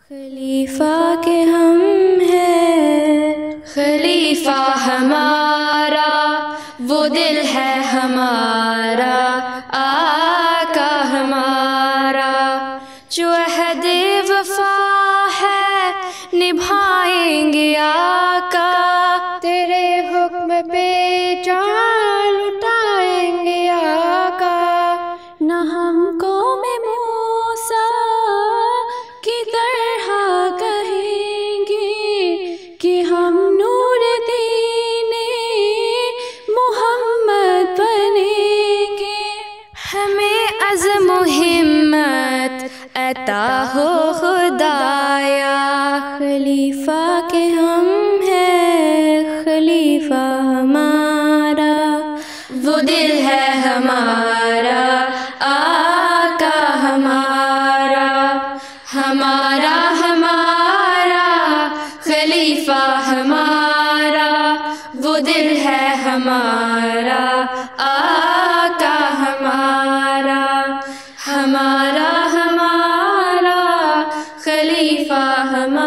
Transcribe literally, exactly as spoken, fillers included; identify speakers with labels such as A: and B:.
A: خلیفہ کے ہم ہیں، خلیفہ ہمارا وہ دل ہے ہمارا، آقا ہمارا جو عہد وفا ہے نبھائیں گے آقا، تیرے حکم پہ جان لٹائیں گے آقا، نہ ہم قوم موسیٰ کی طرح کہیں گے کہ ہم نور دین محمد بنیں گے، ہمیں عزم و ہمت عطا ہو خدایا، خلیفہ کے ہم ہیں، خلیفہ ہمارا وہ دل ہے ہمارا، آقا ہمارا، ہمارا ہمارا خلیفہ ہمارا وہ دل ہے ہمارا، آقا ہمارا، ہمارا ہمارا خلیفہ ہمارا۔